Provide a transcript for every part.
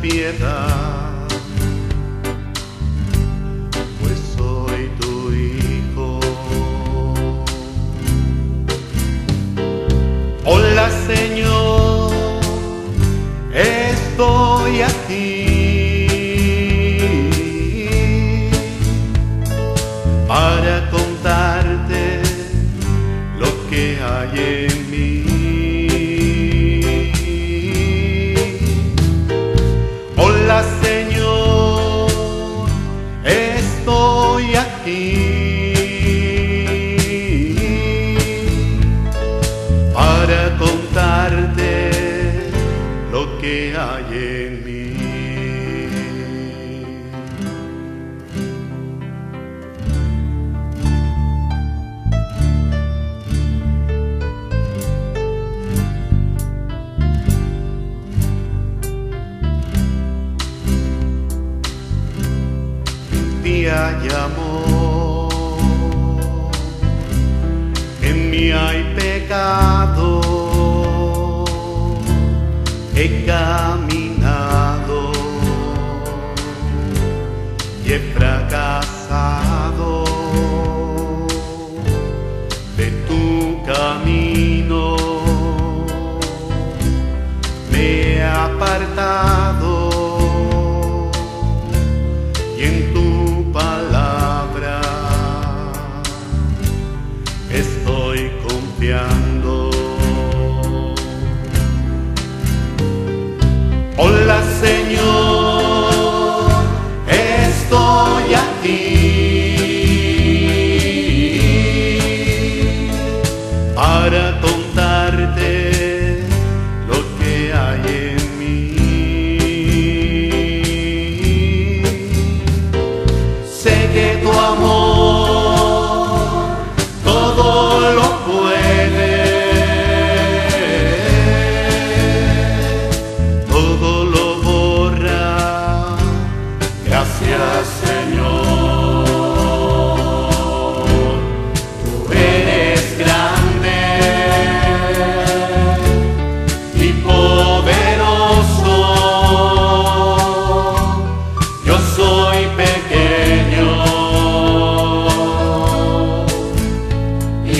piedad, pues soy tu hijo. Hola Señor, estoy aquí para contarte lo que hay en mí. Hola Señor, estoy aquí para contarte lo que hay en mí. Día y amor, en mí hay pecado, he caminado y he fracasado de tu camino, me he apartado y en tu palabra estoy confiando. Hola Señor, estoy aquí para contarte lo que hay en mí. Sé que tu amor todo lo puede, todo lo borra. Gracias Señor, tú eres grande y poderoso. Yo soy pequeño y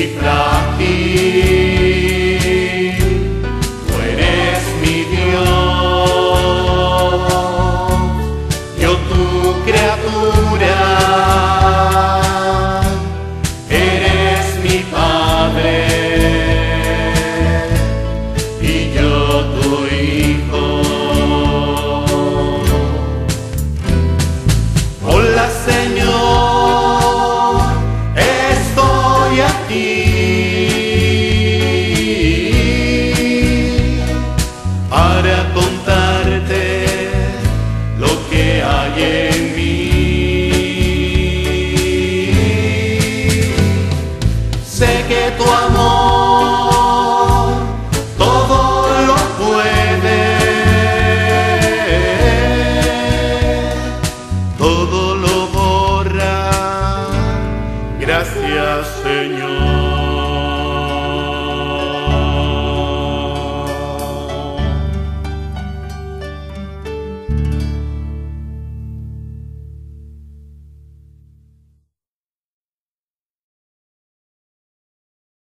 frágil, tú eres mi Dios, yo tu criatura, eres mi Padre y yo tu hijo. Hola Señor, estoy aquí para contarte lo que hay en mí. Sé que tu amor todo lo puede, todo lo borra. Gracias Señor.